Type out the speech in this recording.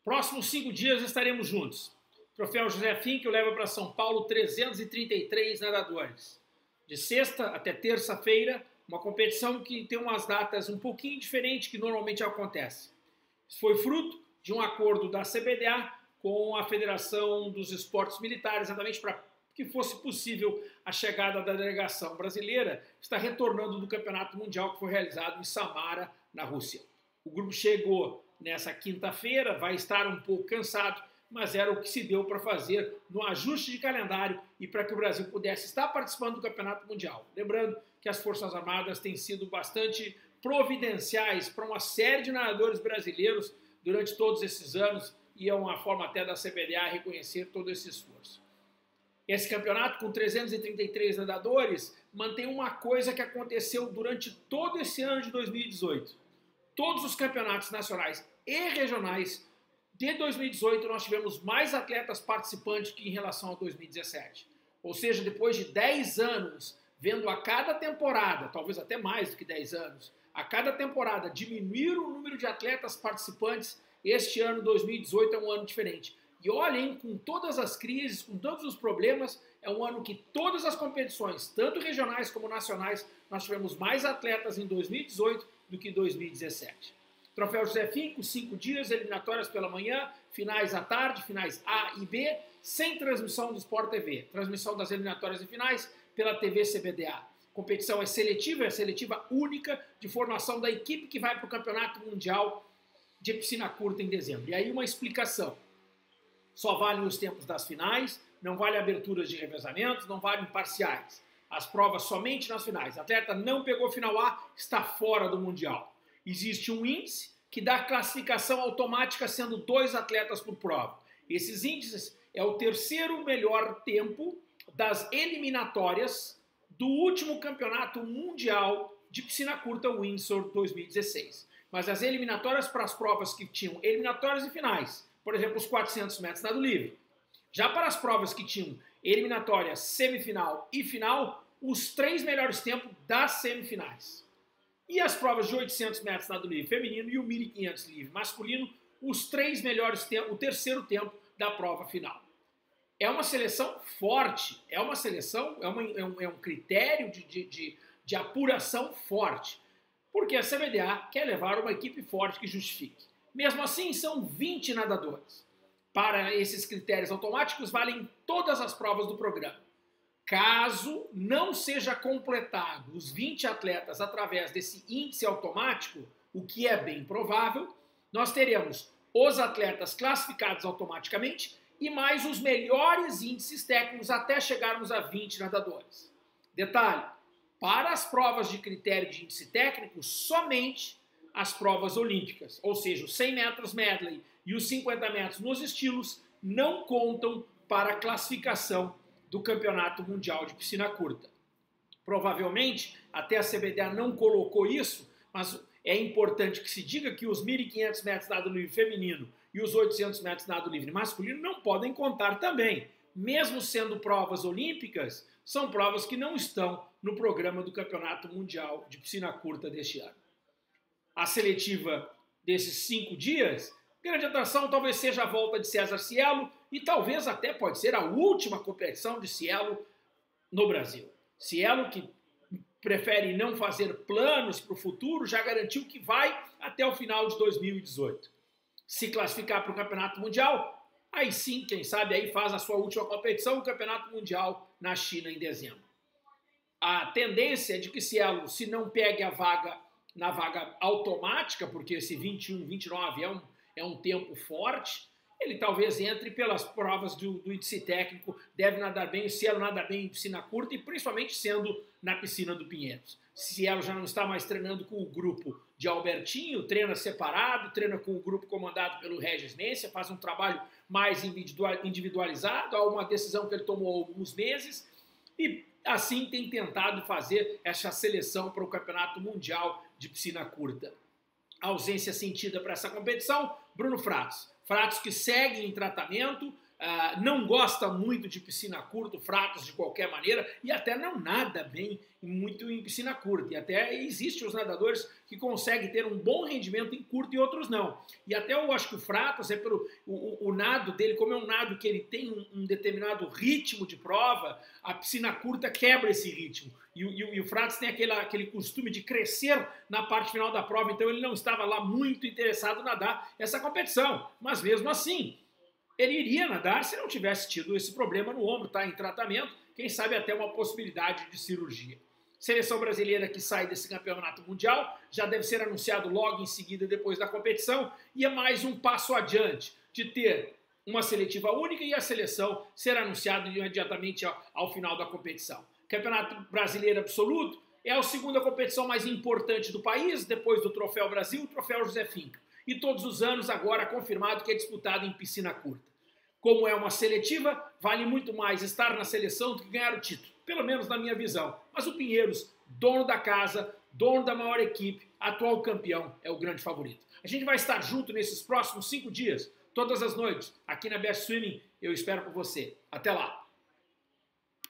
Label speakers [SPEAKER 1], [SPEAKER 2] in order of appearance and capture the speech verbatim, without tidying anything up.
[SPEAKER 1] Próximos cinco dias estaremos juntos. O Troféu José Finkel leva para São Paulo trezentos e trinta e três nadadores. De sexta até terça-feira, uma competição que tem umas datas um pouquinho diferentes que normalmente acontece. Isso foi fruto de um acordo da C B D A com a Federação dos Esportes Militares, exatamente para que fosse possível a chegada da delegação brasileira, que está retornando do Campeonato Mundial que foi realizado em Samara, na Rússia. O grupo chegou nessa quinta-feira, vai estar um pouco cansado, mas era o que se deu para fazer no ajuste de calendário e para que o Brasil pudesse estar participando do Campeonato Mundial. Lembrando que as Forças Armadas têm sido bastante providenciais para uma série de nadadores brasileiros durante todos esses anos e é uma forma até da C B D A reconhecer todo esse esforço. Esse campeonato, com trezentos e trinta e três nadadores, mantém uma coisa que aconteceu durante todo esse ano de dois mil e dezoito. Todos os campeonatos nacionais e regionais de dois mil e dezoito nós tivemos mais atletas participantes que em relação a dois mil e dezessete. Ou seja, depois de dez anos, vendo a cada temporada, talvez até mais do que dez anos, a cada temporada diminuir o número de atletas participantes, este ano, dois mil e dezoito, é um ano diferente. E olhem, com todas as crises, com todos os problemas, é um ano que todas as competições, tanto regionais como nacionais, nós tivemos mais atletas em dois mil e dezoito do que em dois mil e dezessete. Troféu José Finkel, cinco dias, eliminatórias pela manhã, finais à tarde, finais A e B, sem transmissão do Sport T V. Transmissão das eliminatórias e finais pela T V C B D A. Competição é seletiva, é seletiva única de formação da equipe que vai para o Campeonato Mundial de Piscina Curta em dezembro. E aí uma explicação. Só valem os tempos das finais, não vale aberturas de revezamentos, não valem parciais. As provas somente nas finais. Atleta não pegou final A, está fora do Mundial. Existe um índice que dá classificação automática sendo dois atletas por prova. Esses índices é o terceiro melhor tempo das eliminatórias do último campeonato mundial de piscina curta Windsor dois mil e dezesseis. Mas as eliminatórias para as provas que tinham eliminatórias e finais, por exemplo, os quatrocentos metros nado livre. Já para as provas que tinham eliminatória, semifinal e final, os três melhores tempos das semifinais. E as provas de oitocentos metros nado livre feminino e o mil e quinhentos livre masculino, os três melhores tempos, o terceiro tempo da prova final. É uma seleção forte, é uma seleção, é, uma, é, um, é um critério de, de, de, de apuração forte, porque a C B D A quer levar uma equipe forte que justifique. Mesmo assim, são vinte nadadores. Para esses critérios automáticos, valem todas as provas do programa. Caso não seja completado os vinte atletas através desse índice automático, o que é bem provável, nós teremos os atletas classificados automaticamente e mais os melhores índices técnicos até chegarmos a vinte nadadores. Detalhe, para as provas de critério de índice técnico, somente as provas olímpicas, ou seja, os cem metros medley e os cinquenta metros nos estilos, não contam para a classificação do Campeonato Mundial de Piscina Curta. Provavelmente, até a C B D A não colocou isso, mas é importante que se diga que os mil e quinhentos metros nado livre feminino e os oitocentos metros nado livre masculino não podem contar também. Mesmo sendo provas olímpicas, são provas que não estão no programa do Campeonato Mundial de Piscina Curta deste ano. A seletiva desses cinco dias, grande atração talvez seja a volta de César Cielo e talvez até pode ser a última competição de Cielo no Brasil. Cielo, que prefere não fazer planos para o futuro, já garantiu que vai até o final de dois mil e dezoito. Se classificar para o Campeonato Mundial, aí sim, quem sabe, aí faz a sua última competição, o Campeonato Mundial na China em dezembro. A tendência é de que Cielo, se não pegue a vaga na vaga automática, porque esse vinte e um, vinte e nove é um, é um tempo forte, ele talvez entre pelas provas do, do índice técnico, deve nadar bem, o Cielo nada bem em piscina curta e principalmente sendo na piscina do Pinheiros. Cielo já não está mais treinando com o grupo de Albertinho, treina separado, treina com o grupo comandado pelo Regis Mencia, faz um trabalho mais individualizado, há uma decisão que ele tomou há alguns meses e assim tem tentado fazer essa seleção para o Campeonato Mundial de Piscina Curta. A ausência sentida para essa competição, Bruno Fratos. Fratos que segue em tratamento, uh, não gosta muito de piscina curta, Fratos de qualquer maneira, e até não nada bem muito em piscina curta. E até existem os nadadores que conseguem ter um bom rendimento em curto e outros não. E até eu acho que o Fratos, é pelo o, o, o nado dele, como é um nado que ele tem um, um determinado ritmo de prova, a piscina curta quebra esse ritmo. E, e, e o Fratos tem aquele, aquele costume de crescer na parte final da prova, então ele não estava lá muito interessado em nadar essa competição. Mas mesmo assim, ele iria nadar se não tivesse tido esse problema no ombro, está em tratamento, quem sabe até uma possibilidade de cirurgia. Seleção brasileira que sai desse campeonato mundial já deve ser anunciado logo em seguida depois da competição, e é mais um passo adiante de ter uma seletiva única e a seleção ser anunciada imediatamente ao, ao final da competição. Campeonato Brasileiro Absoluto é a segunda competição mais importante do país, depois do Troféu Brasil, o Troféu José Finca. E todos os anos agora confirmado que é disputado em piscina curta. Como é uma seletiva, vale muito mais estar na seleção do que ganhar o título, pelo menos na minha visão. Mas o Pinheiros, dono da casa, dono da maior equipe, atual campeão, é o grande favorito. A gente vai estar junto nesses próximos cinco dias, todas as noites, aqui na Best Swimming. Eu espero por você. Até lá!